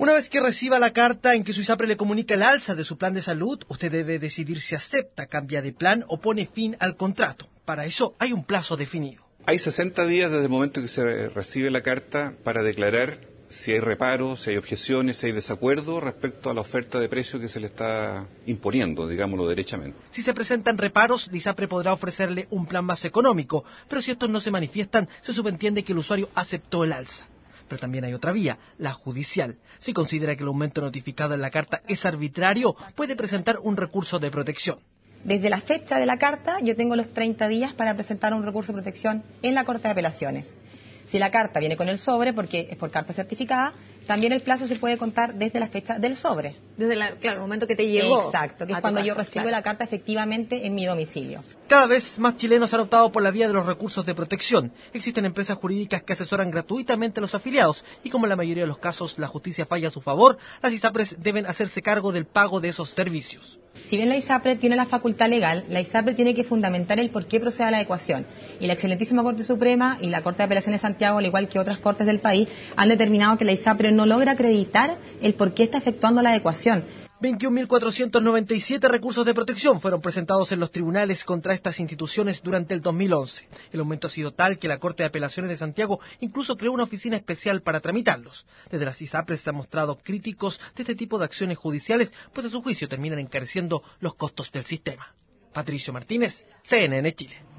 Una vez que reciba la carta en que su ISAPRE le comunica el alza de su plan de salud, usted debe decidir si acepta, cambia de plan o pone fin al contrato. Para eso hay un plazo definido. Hay 60 días desde el momento que se recibe la carta para declarar si hay reparos, si hay objeciones, si hay desacuerdo respecto a la oferta de precio que se le está imponiendo, digámoslo derechamente. Si se presentan reparos, la ISAPRE podrá ofrecerle un plan más económico, pero si estos no se manifiestan, se subentiende que el usuario aceptó el alza. Pero también hay otra vía, la judicial. Si considera que el aumento notificado en la carta es arbitrario, puede presentar un recurso de protección. Desde la fecha de la carta, yo tengo los 30 días para presentar un recurso de protección en la Corte de Apelaciones. Si la carta viene con el sobre, porque es por carta certificada, también el plazo se puede contar desde la fecha del sobre. Desde el momento que te llegó. Exacto, que es cuando yo recibo la carta efectivamente en mi domicilio. Cada vez más chilenos han optado por la vía de los recursos de protección. Existen empresas jurídicas que asesoran gratuitamente a los afiliados y como en la mayoría de los casos la justicia falla a su favor, las ISAPRES deben hacerse cargo del pago de esos servicios. Si bien la ISAPRE tiene la facultad legal, la ISAPRE tiene que fundamentar el por qué procede a la adecuación. Y la excelentísima Corte Suprema y la Corte de Apelaciones de Santiago, al igual que otras cortes del país, han determinado que la ISAPRE no logra acreditar el por qué está efectuando la adecuación. 21.497 recursos de protección fueron presentados en los tribunales contra estas instituciones durante el 2011. El aumento ha sido tal que la Corte de Apelaciones de Santiago incluso creó una oficina especial para tramitarlos. Desde las ISAPRES se han mostrado críticos de este tipo de acciones judiciales, pues a su juicio terminan encareciendo los costos del sistema. Patricio Martínez, CNN Chile.